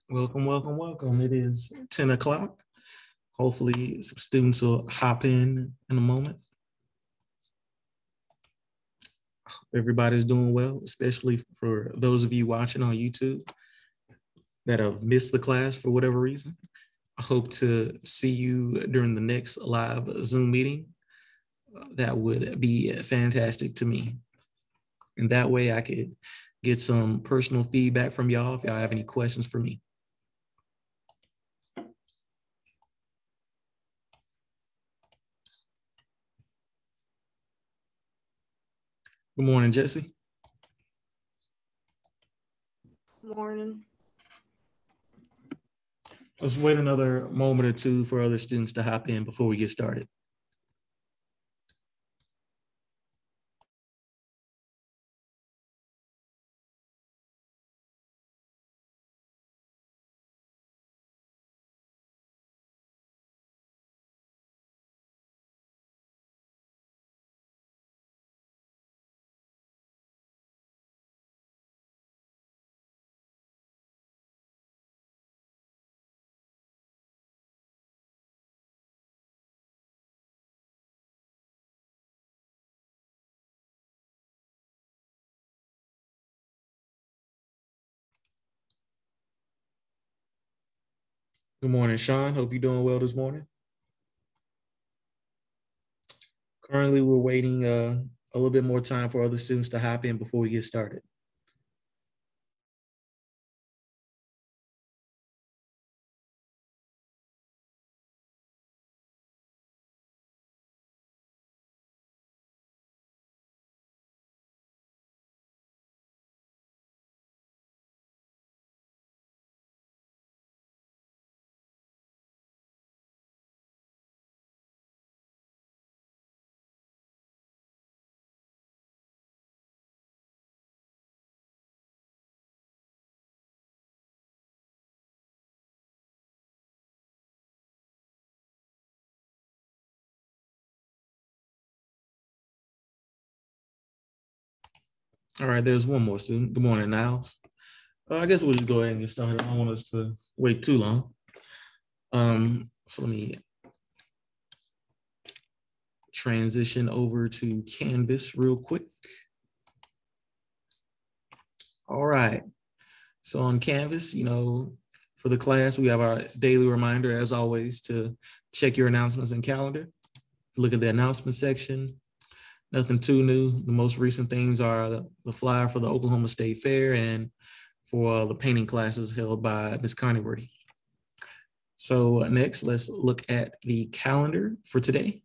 Welcome, welcome, welcome. It is 10 o'clock. Hopefully some students will hop in a moment. Everybody's doing well, especially for those of you watching on YouTube that have missed the class for whatever reason. I hope to see you during the next live Zoom meeting. That would be fantastic to me. And that way I could get some personal feedback from y'all if y'all have any questions for me. Good morning, Jesse. Morning. Let's wait another moment or two for other students to hop in before we get started. Good morning, Sean. Hope you're doing well this morning. Currently, we're waiting a little bit more time for other students to hop in before we get started. All right, there's one more student. Good morning, Niles. I guess we'll just go ahead and get started. I don't want us to wait too long. So let me transition over to Canvas real quick. All right. So on Canvas, for the class, we have our daily reminder, as always, to check your announcements and calendar. Look at the announcement section. Nothing too new. The most recent things are the flyer for the Oklahoma State Fair and for the painting classes held by Ms. Coneyworthy. So next, let's look at the calendar for today.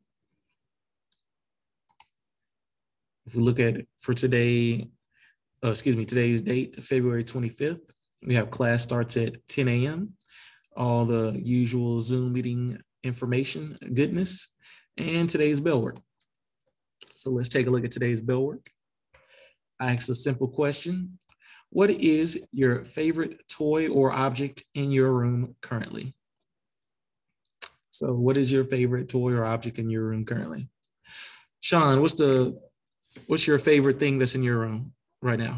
If we look at it for today, today's date, February 25th, we have class starts at 10 a.m. All the usual Zoom meeting information, goodness, and today's bell work. So let's take a look at today's bell work. I asked a simple question. What is your favorite toy or object in your room currently? So what is your favorite toy or object in your room currently? Sean, what's your favorite thing that's in your room right now?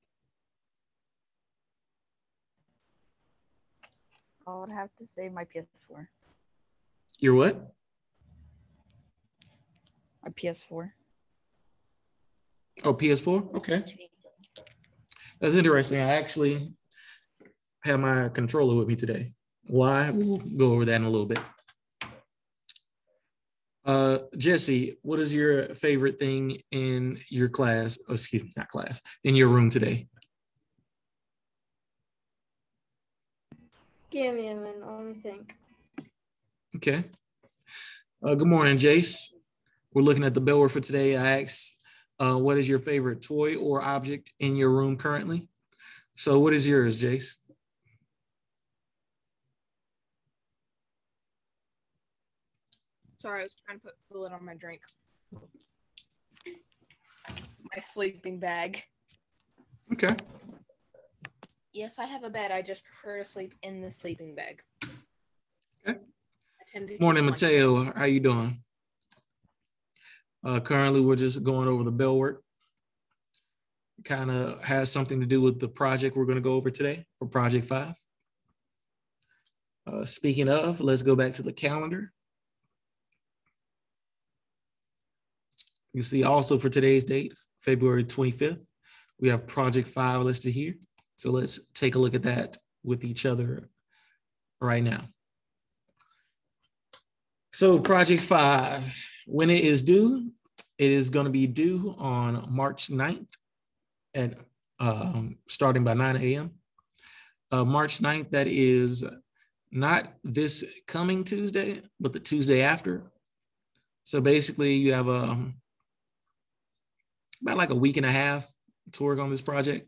I would have to say my PS4. Your what? My PS4. Oh, PS4? Okay. That's interesting. I actually have my controller with me today. Why? We'll go over that in a little bit. Jesse, what is your favorite thing in your class? Oh, excuse me, not class, in your room today? Give me a minute, let me think. Okay. Good morning, Jace. We're looking at the bell work for today. I asked, what is your favorite toy or object in your room currently? So what is yours, Jace? Sorry, I was trying to put fluid on my drink. My sleeping bag. Okay. Yes, I have a bed. I just prefer to sleep in the sleeping bag. Okay. Morning, Mateo. How you doing? Currently, we're just going over the bell work. Kind of has something to do with the project we're going to go over today for Project 5. Speaking of, let's go back to the calendar. You see also for today's date, February 25th, we have Project 5 listed here. So let's take a look at that with each other right now. So Project 5, when it is due, it is going to be due on March 9th at starting by 9 a.m. March 9th, that is not this coming Tuesday, but the Tuesday after. So basically you have about like a week and a half to work on this project.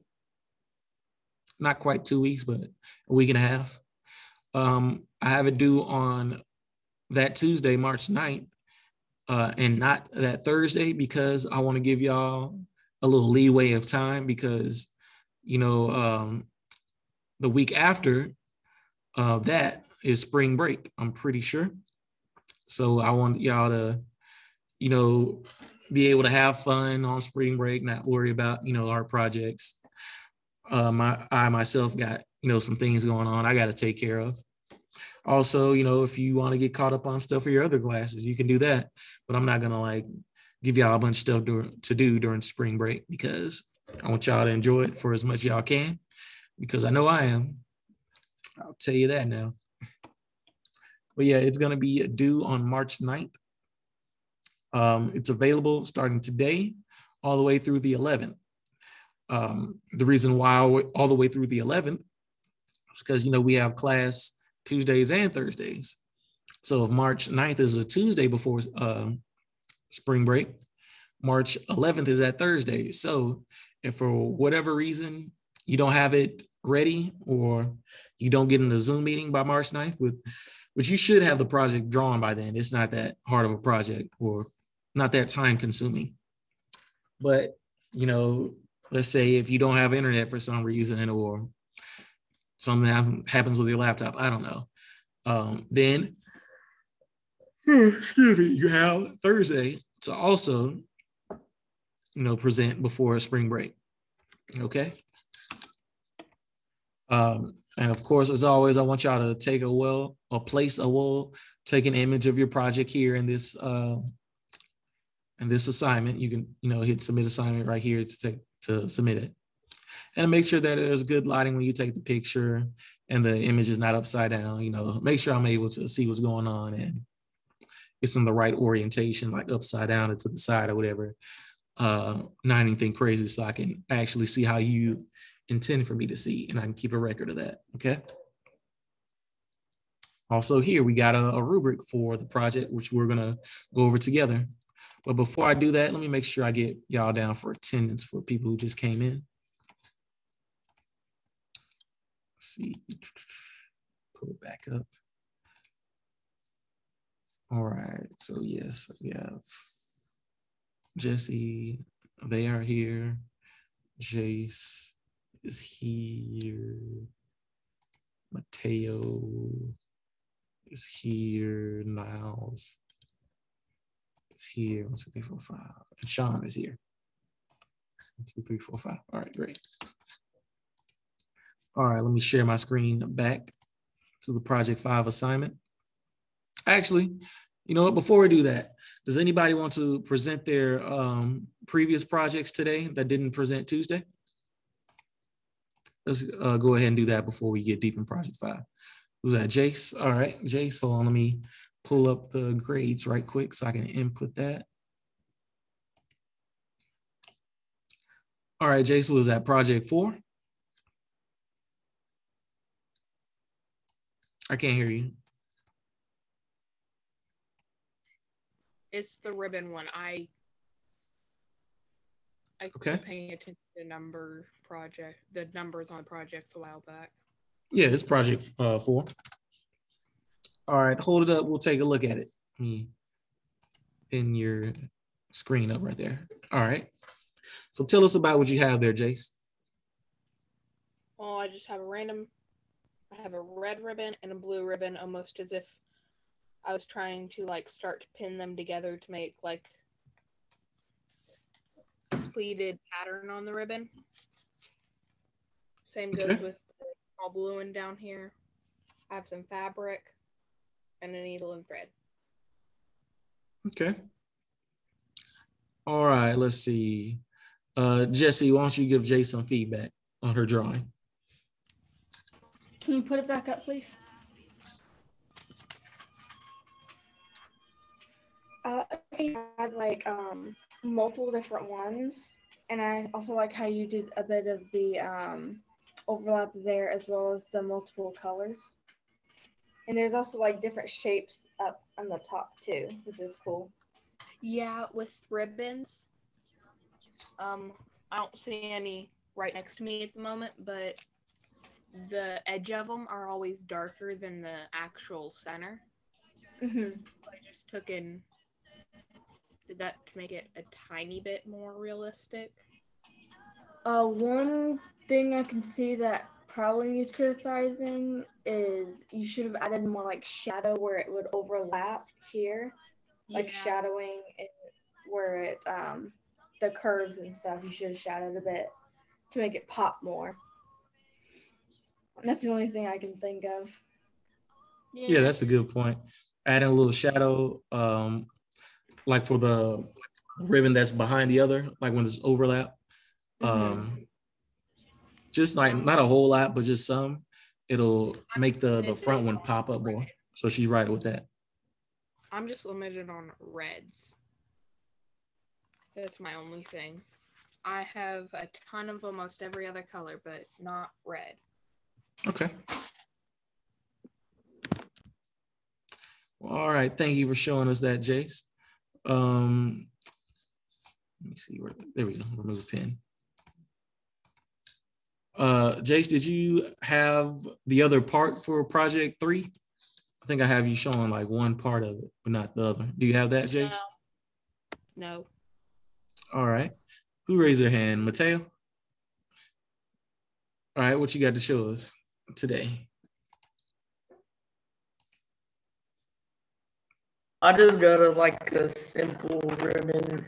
Not quite 2 weeks, but a week and a half. I have it due on that Tuesday, March 9th, and not that Thursday, because I want to give y'all a little leeway of time, because, you know, the week after that is spring break, I'm pretty sure. So I want y'all to, you know, be able to have fun on spring break, not worry about, you know, our projects. I myself got, you know, some things going on I got to take care of. Also, you know, if you want to get caught up on stuff for your other classes, you can do that. But I'm not going to like give y'all a bunch of stuff to do during spring break, because I want y'all to enjoy it for as much as y'all can, because I know I am. I'll tell you that now. But yeah, it's going to be due on March 9th. It's available starting today all the way through the 11th. The reason why all the way through the 11th is because, you know, we have class Tuesdays and Thursdays. So if March 9th is a Tuesday before spring break, March 11th is that Thursday. So if for whatever reason you don't have it ready, or you don't get in the Zoom meeting by March 9th, which you should have the project drawn by then. It's not that hard of a project, or not that time consuming. But, you know, let's say if you don't have internet for some reason, or something happens with your laptop, I don't know, then you have Thursday to also, you know, present before spring break. Okay. And of course, as always, I want y'all to take take an image of your project here in this assignment. You can, you know, hit submit assignment right here to submit it. And make sure that there's good lighting when you take the picture and the image is not upside down. You know, make sure I'm able to see what's going on and it's in the right orientation, like upside down or to the side or whatever. Not anything crazy, so I can actually see how you intend for me to see, and I can keep a record of that. Okay. Also here, we got a rubric for the project, which we're gonna go over together. But before I do that, let me make sure I get y'all down for attendance for people who just came in. Let's see, pull it back up. All right, so yes, we have Jesse, they are here. Jace is here. Mateo is here. Niles is here. 1, 2, 3, 4, 5. And Sean is here. 1, 2, 3, 4, 5. All right, great. All right, let me share my screen back to the Project 5 assignment. Actually, you know what, before we do that, does anybody want to present their previous projects today that didn't present Tuesday? Let's go ahead and do that before we get deep in Project 5. Who's that, Jace? All right, Jace, hold on, let me pull up the grades right quick so I can input that. All right, Jace, was that Project 4? I can't hear you. It's the ribbon one. I Okay. was paying attention to the numbers on the projects a while back. Yeah, it's Project 4. All right, hold it up. We'll take a look at it. Let me pin your screen up right there. All right. So tell us about what you have there, Jace. Well, I just have I have a red ribbon and a blue ribbon, almost as if I was trying to like start to pin them together to make like pleated pattern on the ribbon. Same goes with the all blue one down here. I have some fabric and a needle and thread. Okay. All right, let's see. Jesse, why don't you give Jay some feedback on her drawing? Can you put it back up, please? You had like multiple different ones, and I also like how you did a bit of the overlap there as well as the multiple colors. And there's also like different shapes up on the top too, which is cool. Yeah, with ribbons. I don't see any right next to me at the moment, but the edge of them are always darker than the actual center. Mm-hmm. I just did that to make it a tiny bit more realistic. One thing I can see that probably needs criticizing is you should have added more like shadow where it would overlap here, like shadowing it where it the curves and stuff. You should have shadowed a bit to make it pop more. That's the only thing I can think of. Yeah, that's a good point. Adding a little shadow, like for the ribbon that's behind the other, like when there's overlap. Just like not a whole lot, but just some. It'll make the front one pop up more. So she's right with that. I'm just limited on reds. That's my only thing. I have a ton of almost every other color, but not red. Okay. Well, all right. Thank you for showing us that, Jace. Let me see where. There we go. Remove the pen. Jace, did you have the other part for project 3? I think I have you showing like one part of it, but not the other. Do you have that, Jace? No. All right. Who raised their hand? Mateo? All right, what you got to show us today? I just got a simple ribbon.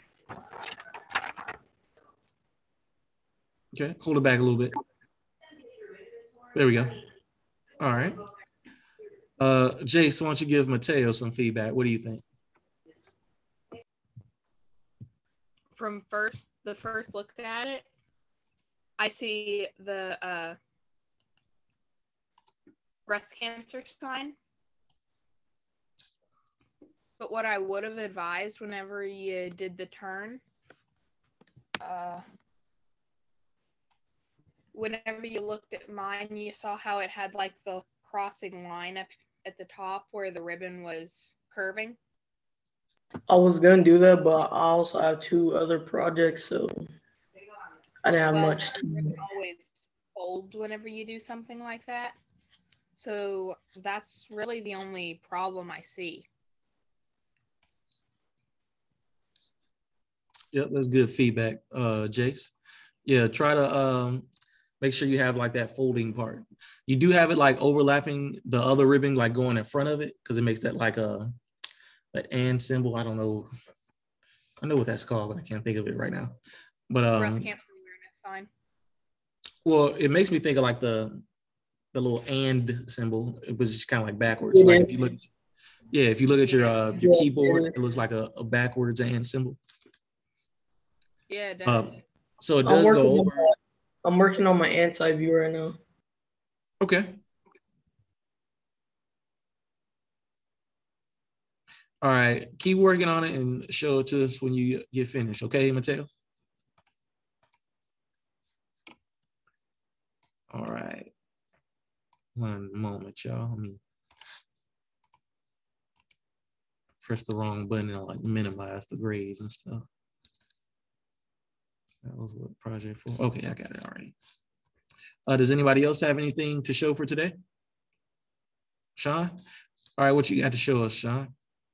Okay, hold it back a little bit. There we go. All right. Jace, why don't you give Mateo some feedback? What do you think? From the first look at it, I see the breast cancer sign. But what I would have advised whenever you did the turn, whenever you looked at mine, you saw how it had like the crossing line up at the top where the ribbon was curving. I was gonna do that, but I also have 2 other projects, so I didn't have much time. The ribbon always folds whenever you do something like that. So that's really the only problem I see. Yep, that's good feedback, Jace. Yeah, try to make sure you have like that folding part. You do have it like overlapping the other ribbon, like going in front of it, because it makes that like that and symbol. I don't know. I know what that's called, but I can't think of it right now. But breast cancer awareness sign. Well, it makes me think of like the little and symbol. It was just kind of like backwards. Like if you look, if you look at your keyboard, it looks like a backwards and symbol. Yeah, it does. So it does go over. I'm working on my anti-view right now. Okay. All right, keep working on it and show it to us when you get finished. Okay, Mateo? All right. One moment, y'all. Let me press the wrong button and like minimize the grades and stuff. That was what project for. Okay, I got it already. Does anybody else have anything to show for today? Sean? All right, what you got to show us, Sean?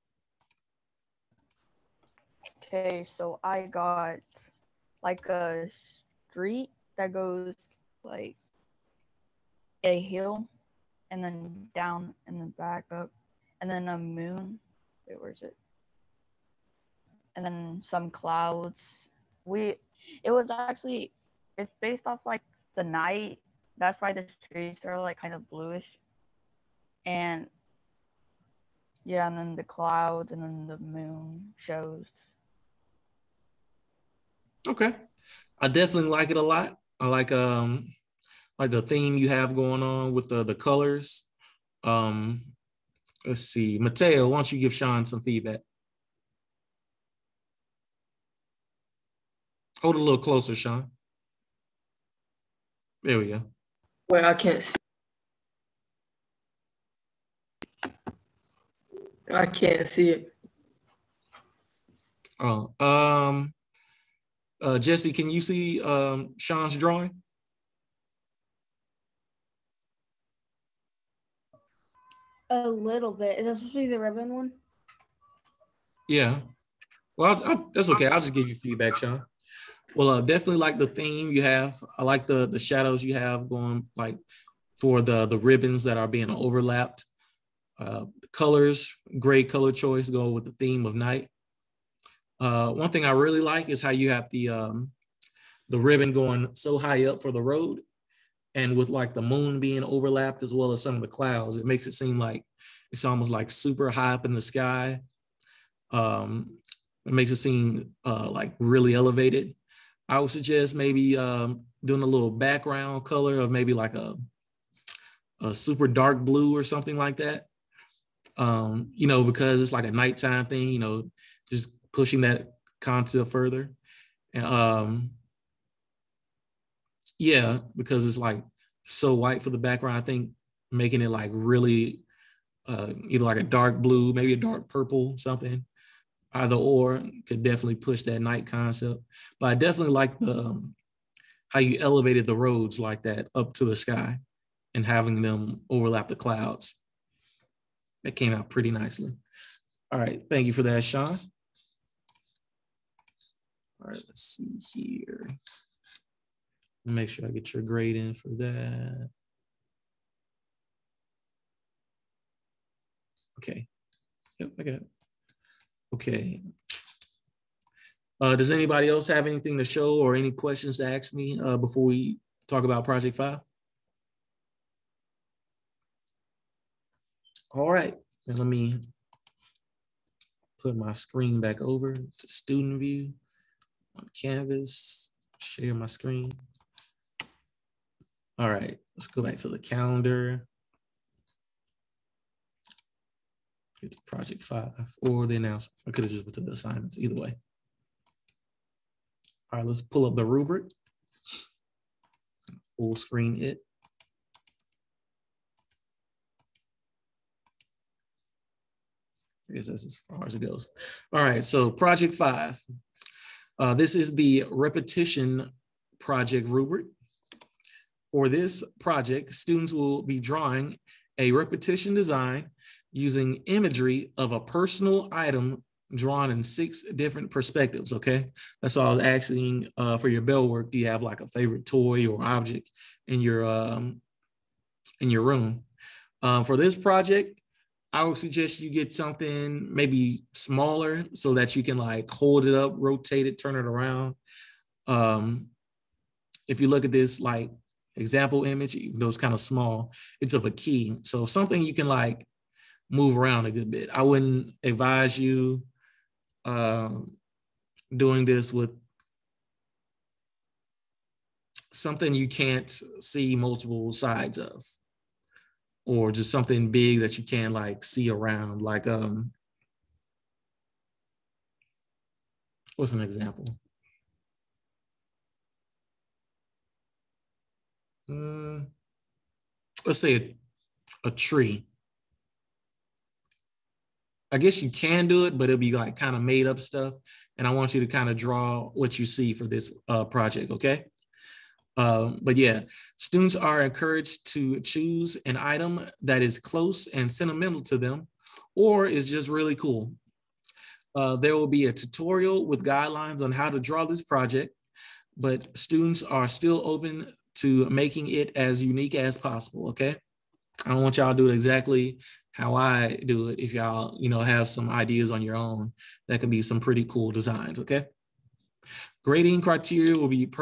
Okay, so I got like a street that goes like a hill and then down and then back up and then a moon. Wait, where's it? And then some clouds. It's based off like the night. That's why the streets are like kind of bluish. And yeah, and then the clouds and then the moon shows. Okay. I definitely like it a lot. I like the theme you have going on with the colors. Let's see. Mateo, why don't you give Sean some feedback? Hold it a little closer, Sean. There we go. Wait, I can't see. I can't see it. Oh, Jesse, can you see Sean's drawing? A little bit. Is that supposed to be the ribbon one? Yeah. Well, that's okay. I'll just give you feedback, Sean. Well, definitely like the theme you have. I like the shadows you have going, like for the ribbons that are being overlapped. The colors, great color choice, go with the theme of night. One thing I really like is how you have the ribbon going so high up for the road, and with like the moon being overlapped as well as some of the clouds, it makes it seem like it's almost like super high up in the sky. It makes it seem like really elevated. I would suggest maybe doing a little background color of maybe like a super dark blue or something like that. You know, because it's like a nighttime thing, you know, just pushing that concept further. And yeah, because it's like so white for the background, I think making it like really either like a dark blue, maybe a dark purple, something, either or could definitely push that night concept. But I definitely like the how you elevated the roads like that up to the sky and having them overlap the clouds. That came out pretty nicely. All right, thank you for that, Sean. All right, let's see here. Make sure I get your grade in for that. Okay. Yep, I got it. Okay. Does anybody else have anything to show or any questions to ask me before we talk about Project 5? All right, and let me put my screen back over to student view on Canvas, share my screen. All right, let's go back to the calendar. Get to Project 5 or the announcement. I could have just went to the assignments, either way. All right, let's pull up the rubric. Full screen it. I guess that's as far as it goes. All right, so Project 5. This is the repetition project rubric. For this project, students will be drawing a repetition design using imagery of a personal item drawn in 6 different perspectives, okay? That's all I was asking for your bell work. Do you have like a favorite toy or object in your room? For this project, I would suggest you get something maybe smaller so that you can like hold it up, rotate it, turn it around. If you look at this like example image, even though it's kind of small, it's of a key. So something you can like move around a good bit. I wouldn't advise you doing this with something you can't see multiple sides of, or just something big that you can't like see around. Like, what's an example? Let's say a tree. I guess you can do it, but it'll be like kind of made up stuff. And I want you to kind of draw what you see for this project, okay? But yeah, students are encouraged to choose an item that is close and sentimental to them, or is just really cool. There will be a tutorial with guidelines on how to draw this project, but students are still open to making it as unique as possible, okay? I don't want y'all to do it exactly how I do it. If y'all, have some ideas on your own, that can be some pretty cool designs, okay? Grading criteria will be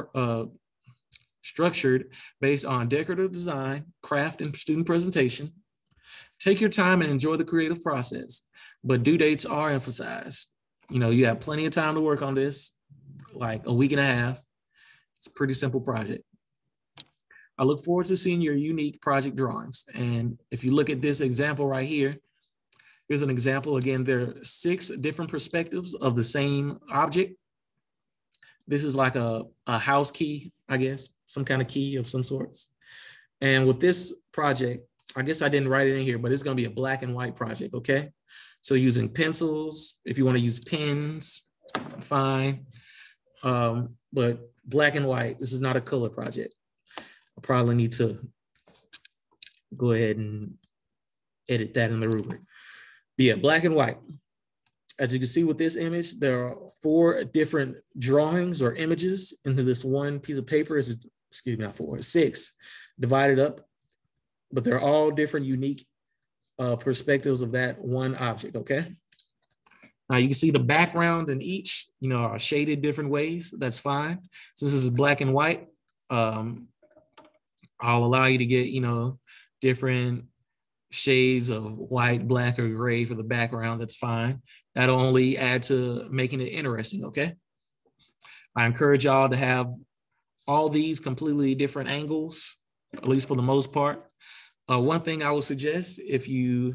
structured based on decorative design, craft, and student presentation. Take your time and enjoy the creative process, but due dates are emphasized. You have plenty of time to work on this, like a week and a half. It's a pretty simple project. I look forward to seeing your unique project drawings. And if you look at this example right here, here's an example. Again, there are 6 different perspectives of the same object. This is like a house key, I guess, some kind of key of some sorts. And with this project, I guess I didn't write it in here, but it's going to be a black and white project, okay? So using pencils, if you want to use pens, fine. But black and white, this is not a color project. I probably need to go ahead and edit that in the rubric. But yeah, black and white. As you can see with this image, there are 4 different drawings or images into this one piece of paper. Excuse me, not 4, 6 divided up, but they're all different, unique perspectives of that one object, okay? Now you can see the background in each, are shaded different ways. That's fine. Since this is black and white, I'll allow you to get, different shades of white, black, or gray for the background. That's fine. That'll only add to making it interesting, okay? I encourage y'all to have all these completely different angles, at least for the most part. One thing I would suggest, if you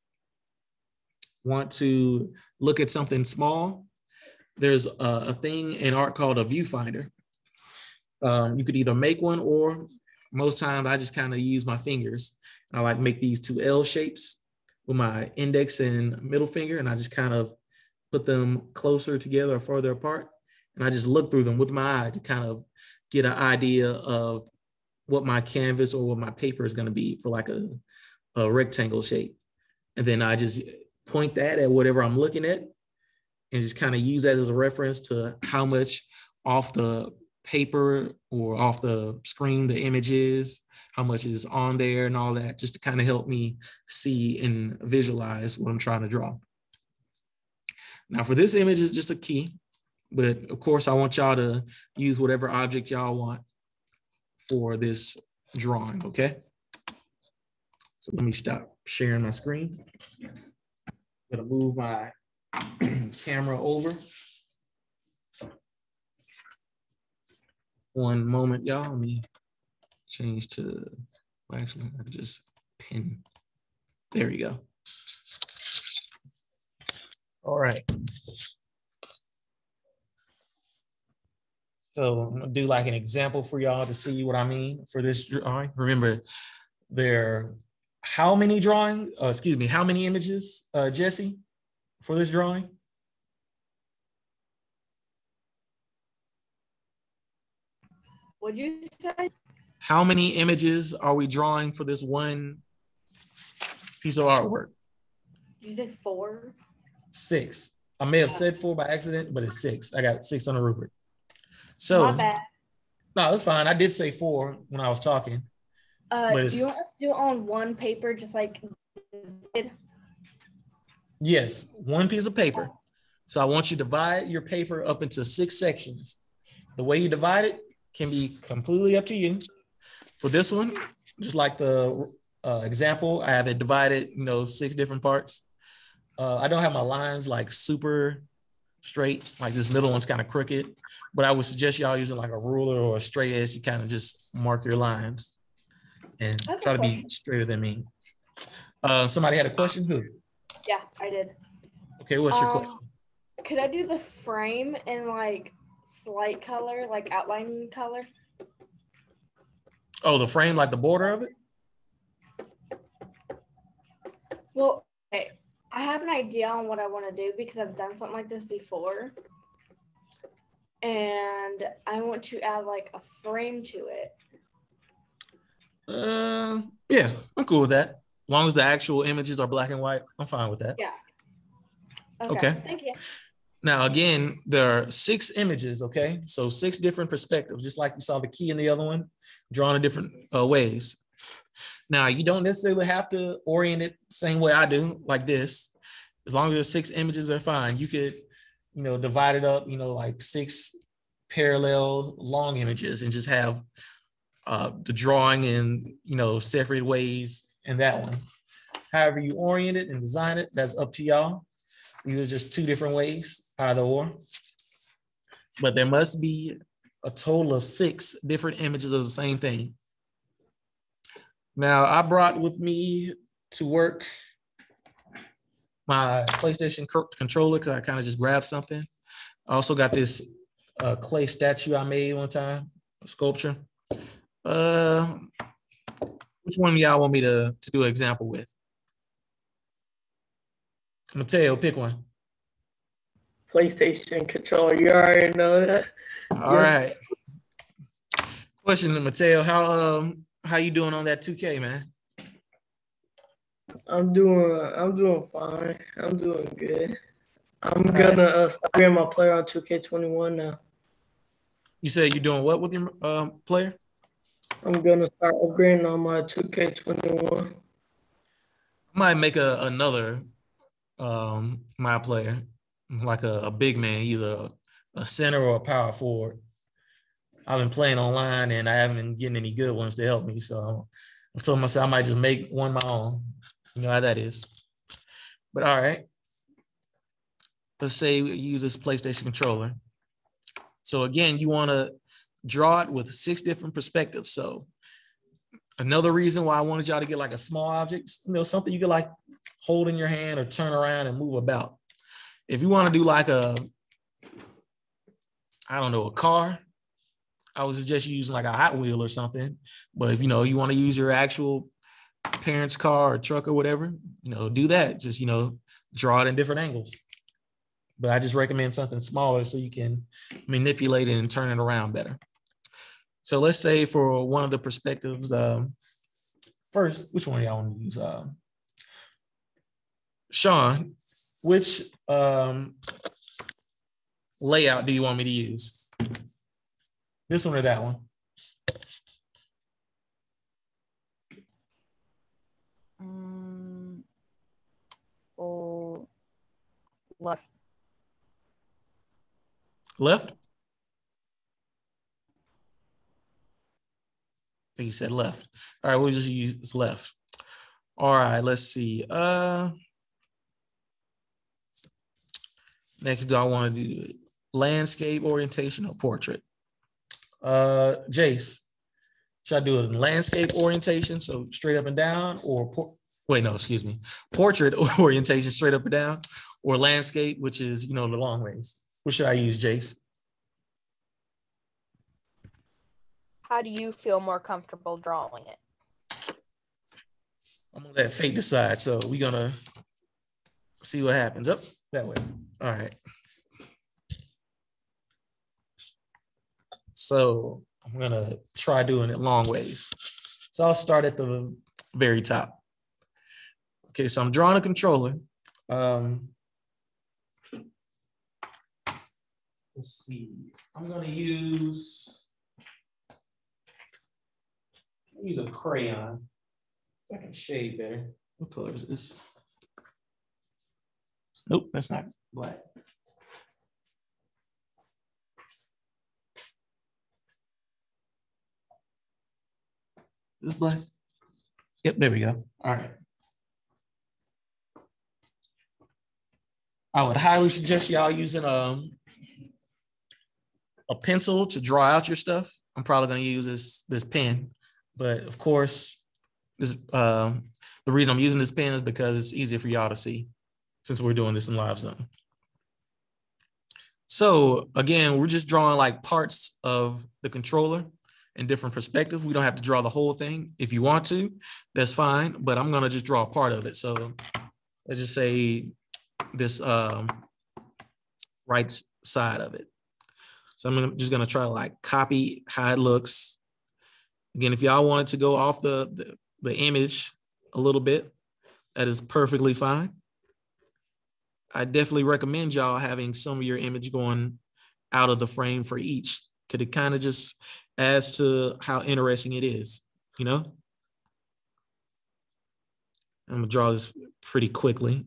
want to look at something small, there's a thing in art called a viewfinder. You could either make one, or most times I just kind of use my fingers. I like make these 2 L shapes with my index and middle finger, and I just kind of put them closer together or further apart. And I just look through them with my eye to kind of get an idea of what my canvas or what my paper is going to be for like a rectangle shape. And then I just point that at whatever I'm looking at and just kind of use that as a reference to how much off the paper or off the screen the image is, how much is on there and all that, just to kind of help me see and visualize what I'm trying to draw. Now for this image is just a key, but of course I want y'all to use whatever object y'all want for this drawing, okay? So let me stop sharing my screen. I'm gonna move my camera over. One moment, y'all. Let me change to, well, actually, I just pin. There you go. All right. So I'm gonna do like an example for y'all to see what I mean for this drawing. Remember, there are how many how many images, Jesse, for this drawing? What'd you say? How many images are we drawing for this one piece of artwork? You said 4? 6. I may have said 4 by accident, but it's 6. I got 6 on the rubric. So, my bad. No, that's fine. I did say 4 when I was talking. Do you want us to do it on one paper, just like did? Yes, one piece of paper. So I want you to divide your paper up into 6 sections. The way you divide it can be completely up to you. For this one, just like the example, I have it divided, 6 different parts. I don't have my lines like super straight, like this middle one's kind of crooked, but I would suggest y'all using like a ruler or a straight edge to kind of just mark your lines and try to be straighter than me. Somebody had a question? Who? Yeah, I did. Okay, what's your question? Could I do the frame in like slight color, like outlining color? Oh, the frame, like the border of it? Well, okay. I have an idea on what I want to do because I've done something like this before. And I want to add like a frame to it. Yeah, I'm cool with that. As long as the actual images are black and white, I'm fine with that. Yeah. Okay. Thank you. Now, again, there are 6 images, okay? So 6 different perspectives, just like you saw the key in the other one, drawn in different ways. Now, you don't necessarily have to orient it the same way I do, like this. As long as there's 6 images, they're fine. You could, divide it up, like 6 parallel long images and just have the drawing in, separate ways in that one. However you orient it and design it, that's up to y'all. These are just two different ways, either or. But there must be a total of 6 different images of the same thing. Now, I brought with me to work my PlayStation controller because I kind of just grabbed something. I also got this clay statue I made one time, a sculpture. Which one of y'all want me to do an example with? Mateo, pick one. PlayStation controller. You already know that. All right. Question to Mateo, how you doing on that 2K, man? I'm doing fine. I'm doing good. I'm gonna start getting my player on 2K21 now. You said you're doing what with your player? I'm gonna start upgrading on my 2K21. I might make another my player, like a big man, either a center or a power forward. I've been playing online and I haven't been getting any good ones to help me. So I told myself I might just make one my own. You know how that is. But all right. Let's say we use this PlayStation controller. So again, you want to draw it with 6 different perspectives. So another reason why I wanted y'all to get like a small object, something you could like hold in your hand or turn around and move about. If you want to do like a car, I was just using like a Hot Wheel or something. But if, you want to use your actual parents' car or truck or whatever, do that. Just, draw it in different angles. But I just recommend something smaller so you can manipulate it and turn it around better. So let's say for one of the perspectives, first, which one y'all want to use? Sean, which layout do you want me to use? This one or that one? Left. Left? I think you said left. All right, we'll just use left. All right, let's see. Next, do I want to do landscape orientation or portrait? Jace, should I do a landscape orientation, so straight up and down, or portrait orientation, straight up and down, or landscape, which is, the long ways? What should I use, Jace? How do you feel more comfortable drawing it? I'm gonna let fate decide. So we're gonna see what happens. Up that way. All right. So I'm gonna try doing it long ways. So I'll start at the very top. Okay, so I'm drawing a controller. Let's see. I'm gonna use a crayon. I can shade better. What color is this? Nope, that's not black. This black? Yep, there we go. All right. I would highly suggest y'all using a pencil to draw out your stuff. I'm probably going to use this pen, but of course, the reason I'm using this pen is because it's easier for y'all to see since we're doing this in live zone. So again, we're just drawing like parts of the controller in different perspectives. We don't have to draw the whole thing. If you want to, that's fine, but I'm going to just draw a part of it. So let's just say this right side of it. So I'm just going to try to like copy how it looks. Again, if y'all wanted to go off the image a little bit, that is perfectly fine. I definitely recommend y'all having some of your image going out of the frame for each, because it kind of just adds to how interesting it is, I'm gonna draw this pretty quickly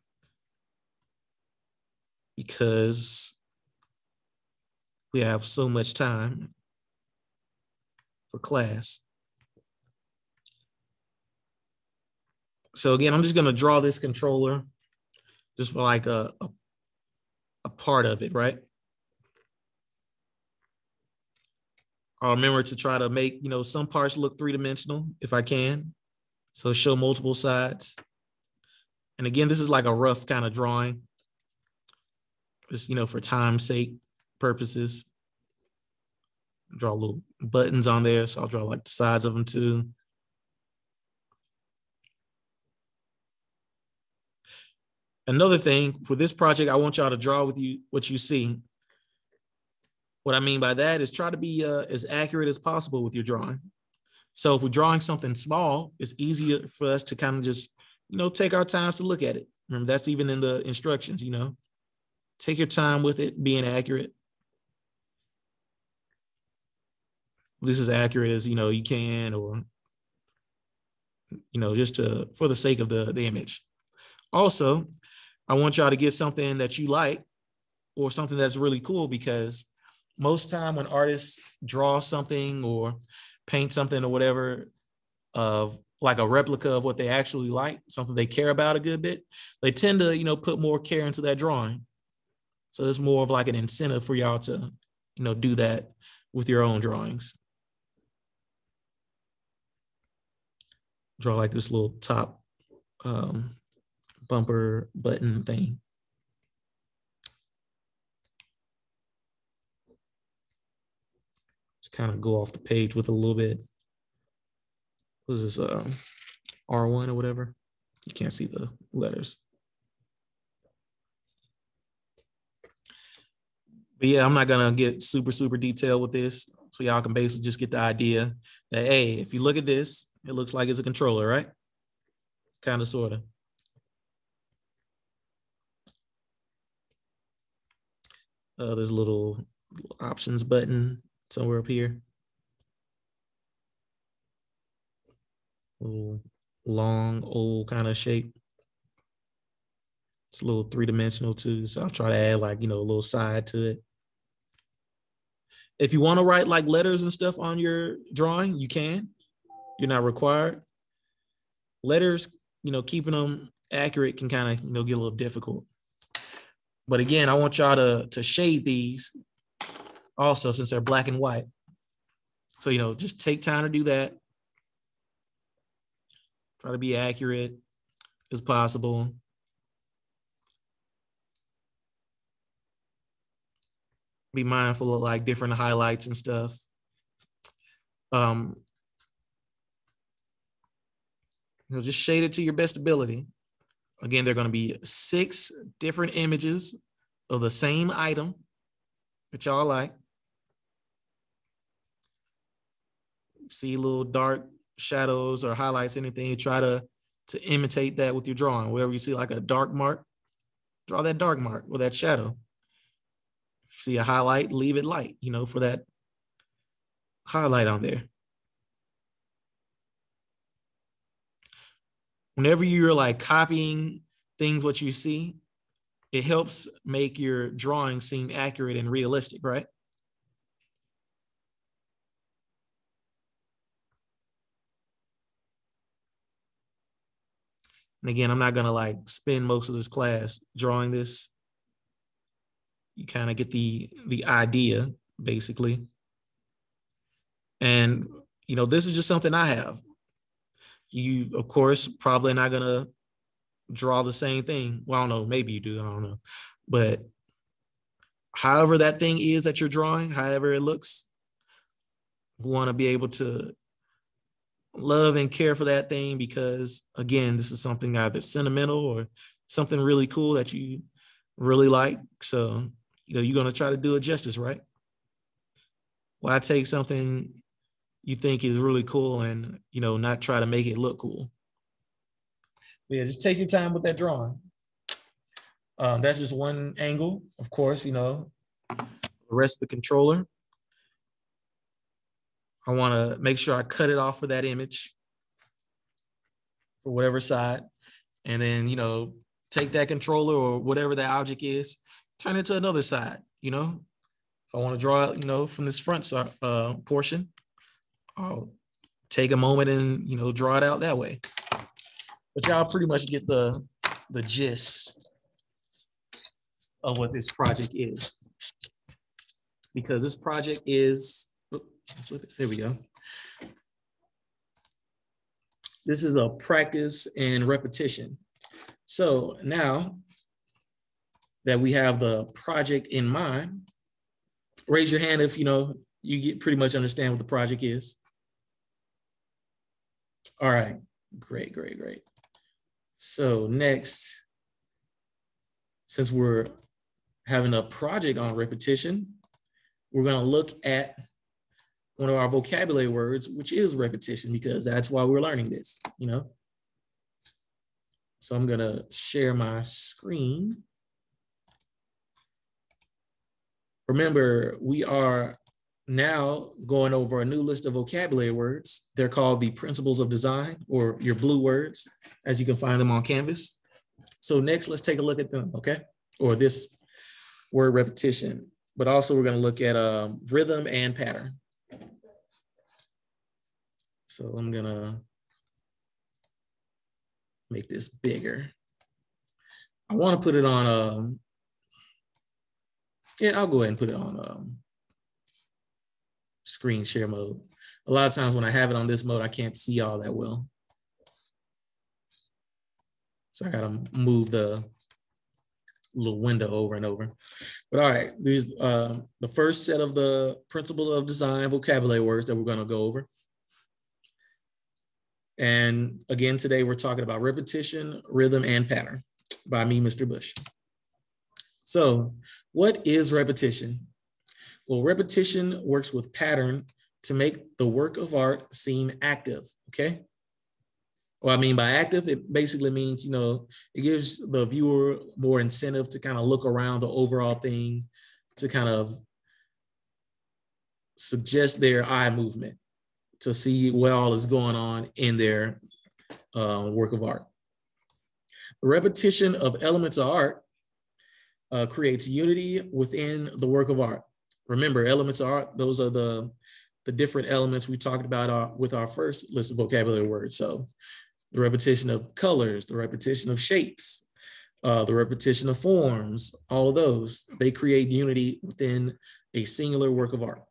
because we have so much time for class. So again, I'm just gonna draw this controller just for like a part of it, right? I'll remember to try to make, some parts look three-dimensional if I can. So show multiple sides. And again, this is like a rough kind of drawing. Just, for time's sake purposes. Draw little buttons on there. So I'll draw like the sides of them too. Another thing for this project, I want y'all to draw with you what you see. What I mean by that is try to be as accurate as possible with your drawing. So if we're drawing something small, it's easier for us to kind of just, take our time to look at it. Remember, that's even in the instructions, take your time with it, being accurate. This is accurate as, you can, or, just for the sake of the image. Also, I want y'all to get something that you like or something that's really cool, because most time when artists draw something or paint something or whatever of like a replica of what they actually like, something they care about a good bit, they tend to, put more care into that drawing. So it's more of like an incentive for y'all to, do that with your own drawings. Draw like this little top bumper button thing. Kind of go off the page with a little bit. What is this, R1 or whatever? You can't see the letters. But yeah, I'm not gonna get super detailed with this. So y'all can basically just get the idea that, hey, if you look at this, it looks like it's a controller, right? Kind of, sort of. There's a little options button somewhere up here. Little long, old kind of shape. It's a little three-dimensional too. So I'll try to add like, a little side to it. If you want to write like letters and stuff on your drawing, you can. You're not required. Letters, keeping them accurate can kind of, get a little difficult. But again, I want y'all to shade these also, since they're black and white. So, just take time to do that. Try to be accurate as possible. Be mindful of like different highlights and stuff. Just shade it to your best ability. Again, there are going to be 6 different images of the same item that y'all like. See little dark shadows or highlights, anything, you try to imitate that with your drawing. Wherever you see like a dark mark, draw that dark mark or that shadow. If you see a highlight, leave it light, for that highlight on there. Whenever you're like copying things, what you see, it helps make your drawing seem accurate and realistic, right? And again, I'm not gonna like spend most of this class drawing this. You kind of get the idea, basically. And, this is just something I have. You, of course, probably not gonna draw the same thing. Well, I don't know, maybe you do, I don't know. But however that thing is that you're drawing, however it looks, we wanna be able to love and care for that thing, because again, this is something either sentimental or something really cool that you really like. So, you're gonna try to do it justice, right? Why take something you think is really cool and, not try to make it look cool? But yeah, just take your time with that drawing. That's just one angle, of course, the rest of the controller. I want to make sure I cut it off for that image for whatever side. And then, take that controller or whatever that object is, turn it to another side, If I want to draw it, from this front portion, I'll take a moment and, draw it out that way. But y'all pretty much get the gist of what this project is. Because this project is, there we go. This is a practice and repetition. So now that we have the project in mind, raise your hand if you get pretty much understand what the project is. All right, great. So next, since we're having a project on repetition, we're gonna look at one of our vocabulary words, which is repetition, because that's why we're learning this, So I'm gonna share my screen. Remember, we are now going over a new list of vocabulary words. They're called the principles of design, or your blue words, as you can find them on Canvas. So next, let's take a look at them, okay? Or this word repetition, but also we're gonna look at rhythm and pattern. So I'm gonna make this bigger. I wanna put it on, yeah, I'll go ahead and put it on screen share mode. A lot of times when I have it on this mode, I can't see all that well. So I gotta move the little window over and over. But all right, these the first set of the principle of design vocabulary words that we're gonna go over. And again, today we're talking about repetition, rhythm, and pattern by me, Mr. Bush. So what is repetition? Well, repetition works with pattern to make the work of art seem active, okay? What I mean by active, it basically means, it gives the viewer more incentive to kind of look around the overall thing, to kind of suggest their eye movement, to see what all is going on in their work of art. The repetition of elements of art creates unity within the work of art. Remember, elements of art, those are the different elements we talked about with our first list of vocabulary words. So the repetition of colors, the repetition of shapes, the repetition of forms, all of those, they create unity within a singular work of art.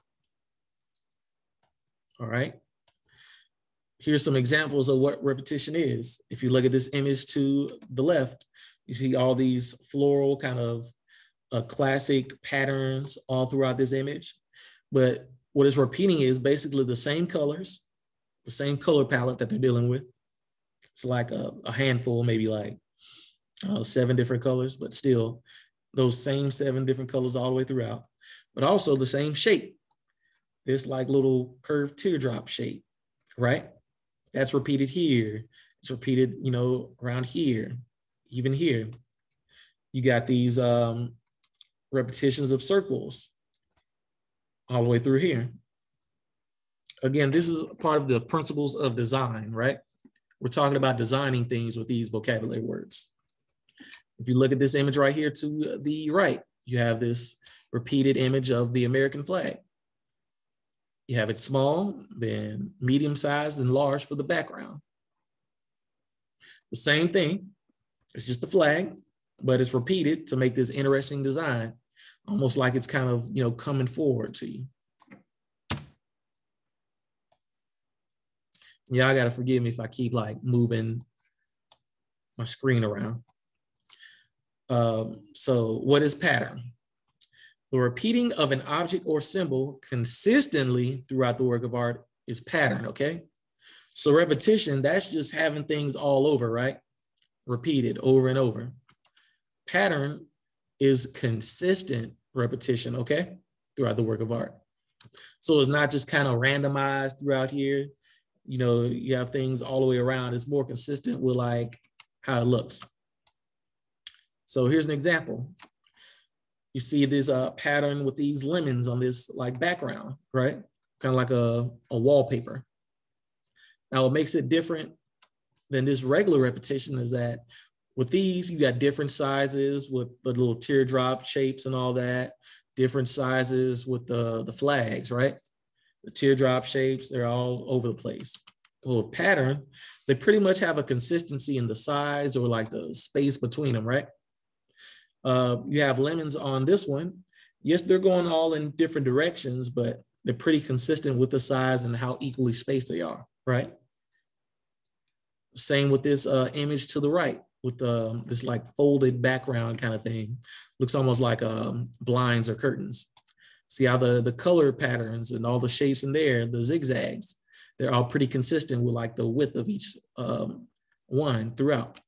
All right. Here's some examples of what repetition is. If you look at this image to the left, you see all these floral kind of classic patterns all throughout this image. But what it's repeating is basically the same colors, the same color palette that they're dealing with. It's like a handful, maybe like 7 different colors, but still those same 7 different colors all the way throughout, but also the same shape. This like little curved teardrop shape, right? That's repeated here. It's repeated, around here, even here. You got these repetitions of circles all the way through here. Again, this is part of the principles of design, right? We're talking about designing things with these vocabulary words. If you look at this image right here to the right, you have this repeated image of the American flag. You have it small, then medium sized and large for the background. The same thing, it's just a flag, but it's repeated to make this interesting design, almost like it's kind of, coming forward to you. Y'all gotta forgive me if I keep like moving my screen around. So what is pattern? The repeating of an object or symbol consistently throughout the work of art is pattern, okay? So repetition, that's just having things all over, right? Repeated over and over. Pattern is consistent repetition, okay? Throughout the work of art. So it's not just kind of randomized throughout here. You have things all the way around. It's more consistent with like how it looks. So here's an example. You see this pattern with these lemons on this like background, right? Kind of like a wallpaper. Now what makes it different than this regular repetition is that with these, you got different sizes with the little teardrop shapes and all that, different sizes with the flags, right? The teardrop shapes, they're all over the place. well, pattern, they pretty much have a consistency in the size or like the space between them, right? You have lemons on this one. Yes, they're going all in different directions, but they're pretty consistent with the size and how equally spaced they are, right? Same with this image to the right with this like folded background kind of thing. Looks almost like blinds or curtains. See how the color patterns and all the shapes in there, the zigzags, they're all pretty consistent with like the width of each one throughout.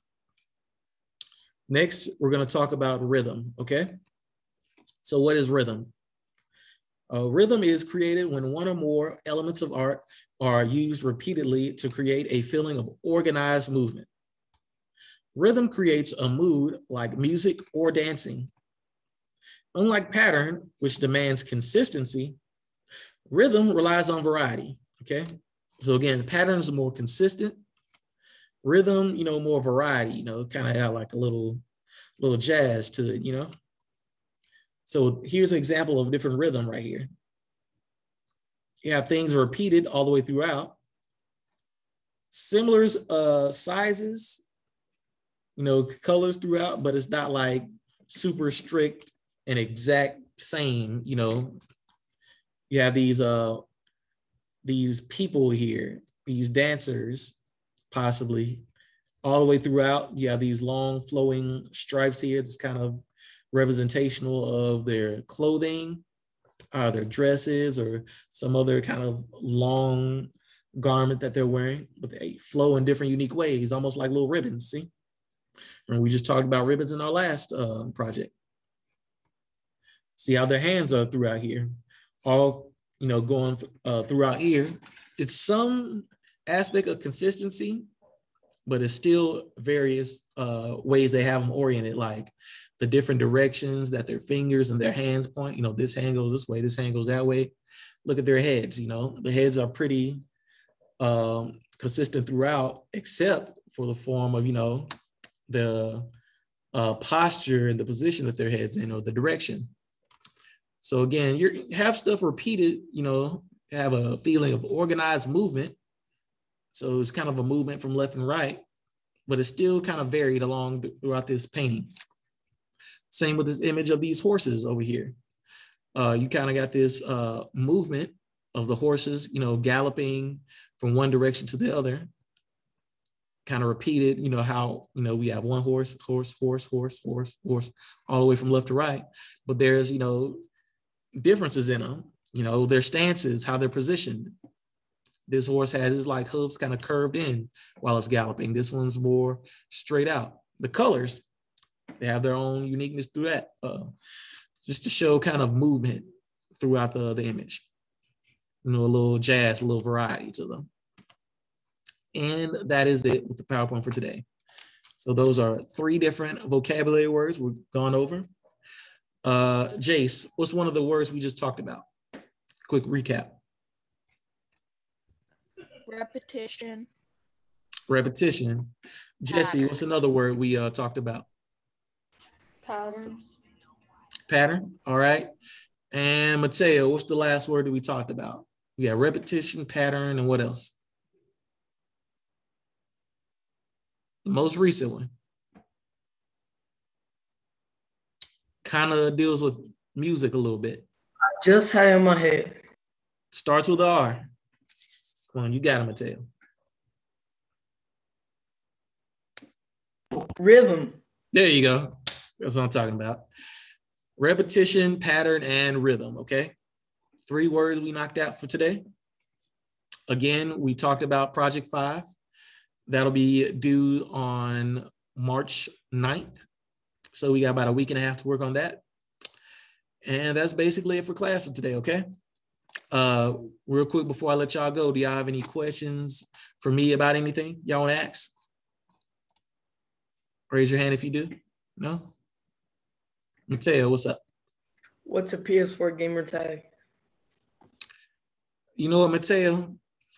Next, we're going to talk about rhythm, okay? So what is rhythm? Rhythm is created when one or more elements of art are used repeatedly to create a feeling of organized movement. Rhythm creates a mood like music or dancing. Unlike pattern, which demands consistency, rhythm relies on variety, okay? So again, patterns are more consistent. Rhythm, more variety, kind of have like a little jazz to it, So here's an example of a different rhythm right here. You have things repeated all the way throughout. Similar sizes, colors throughout, but it's not like super strict and exact same, You have these people here, these dancers, possibly, all the way throughout. You have these long flowing stripes here. It's kind of representational of their clothing, their dresses, or some other kind of long garment that they're wearing, but they flow in different unique ways, almost like little ribbons, see? And we just talked about ribbons in our last project. See how their hands are throughout here, all, going throughout here. It's some aspect of consistency, but it's still various ways they have them oriented, like the different directions that their fingers and their hands point. This hand goes this way, this hand goes that way. Look at their heads, the heads are pretty consistent throughout, except for the form of, the posture and the position that their head's in, or the direction. So again, you have stuff repeated, have a feeling of organized movement. So it's kind of a movement from left and right, but it's still kind of varied along throughout this painting. Same with this image of these horses over here. You kind of got this movement of the horses, galloping from one direction to the other, kind of repeated, how, we have one horse, all the way from left to right, but there's, differences in them, their stances, how they're positioned. This horse has his like hooves kind of curved in while it's galloping. This one's more straight out. The colors, they have their own uniqueness through that, just to show kind of movement throughout the image. A little jazz, a little variety to them. And that is it with the PowerPoint for today. So those are 3 different vocabulary words we've gone over. Jace, what's one of the words we just talked about? Quick recap. Repetition. Repetition. Jesse, what's another word we talked about? Patterns. Pattern. All right. And Mateo, what's the last word that we talked about? We got repetition, pattern, and what else? The most recent one. Kind of deals with music a little bit. I just had it in my head. Starts with R. Come on, you got it, Mateo. Rhythm. There you go. That's what I'm talking about. Repetition, pattern, and rhythm, okay? 3 words we knocked out for today. Again, we talked about Project 5. That'll be due on March 9th. So we got about a week and a half to work on that. And that's basically it for class for today, okay? Real quick before I let y'all go, do y'all have any questions for me about anything y'all want to ask? Raise your hand if you do. No? Mateo, what's up? What's a PS4 gamer tag? You know what, Mateo?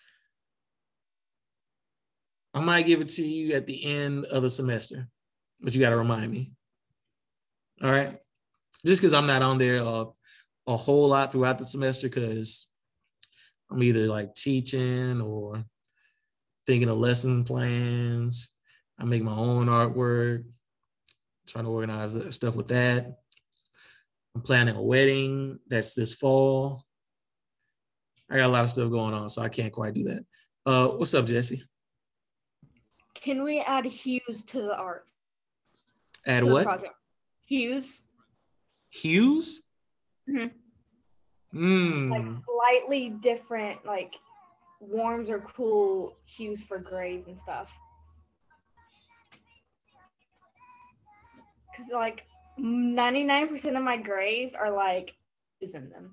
I might give it to you at the end of the semester, but you got to remind me. All right? Just because I'm not on there a whole lot throughout the semester, because I'm either like teaching or thinking of lesson plans. I make my own artwork, trying to organize stuff with that. I'm planning a wedding that's this fall. I got a lot of stuff going on, so I can't quite do that. What's up, Jesse? Can we add hues to the art? Add to the what? project? Hues. Hues? Mhm. Hmm. Like slightly different, like warms or cool hues for grays and stuff. Because like 99% of my grays are like hues in them.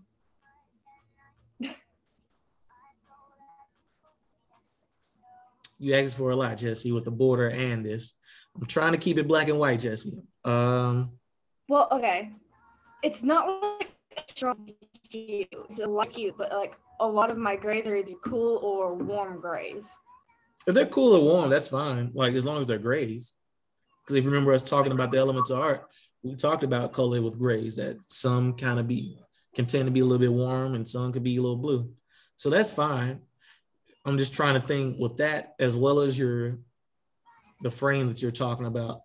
You asked for a lot, Jesse, with the border and this. I'm trying to keep it black and white, Jesse. Well, okay. It's not like strong hue. It's a light hue, but like a lot of my grays are either cool or warm grays. If they're cool or warm, that's fine. Like as long as they're grays. Because if you remember us talking about the elements of art, we talked about color with grays, that some kind of can tend to be a little bit warm and some could be a little blue. So that's fine. I'm just trying to think with that as well as the frame that you're talking about.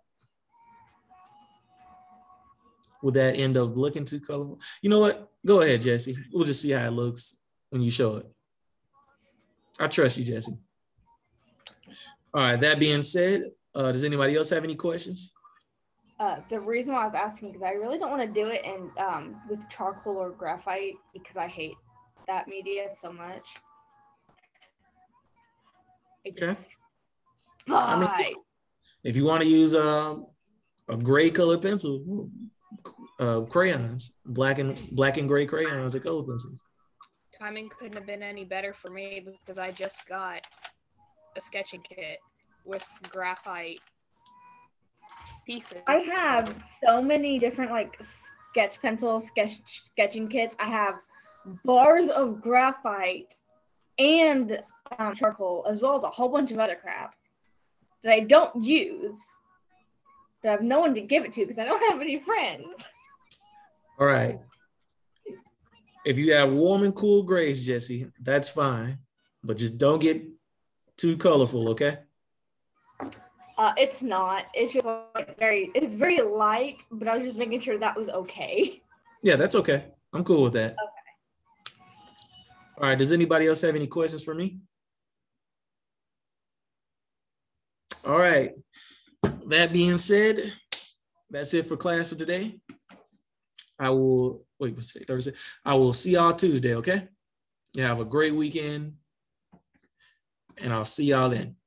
Would that end up looking too colorful? You know what? Go ahead, Jesse. We'll just see how it looks when you show it. I trust you, Jesse. All right, that being said, does anybody else have any questions? The reason why I was asking is I really don't want to do it in with charcoal or graphite because I hate that media so much. Okay. I mean, if you want to use a gray color pencil, crayons, black and gray crayons, or color pencils. Timing couldn't have been any better for me because I just got a sketching kit with graphite pieces. I have so many different like sketch pencils, sketching kits. I have bars of graphite and charcoal, as well as a whole bunch of other crap that I don't use, that I have no one to give it to because I don't have any friends. All right. If you have warm and cool grays, Jesse, that's fine, but just don't get too colorful, okay? It's not. It's just like it's very light, but I was just making sure that was okay. Yeah, that's okay. I'm cool with that. Okay. All right. Does anybody else have any questions for me? All right. That being said, that's it for class for today. I will what's today? Thursday. I will see y'all Tuesday, okay? You have a great weekend, and I'll see y'all then.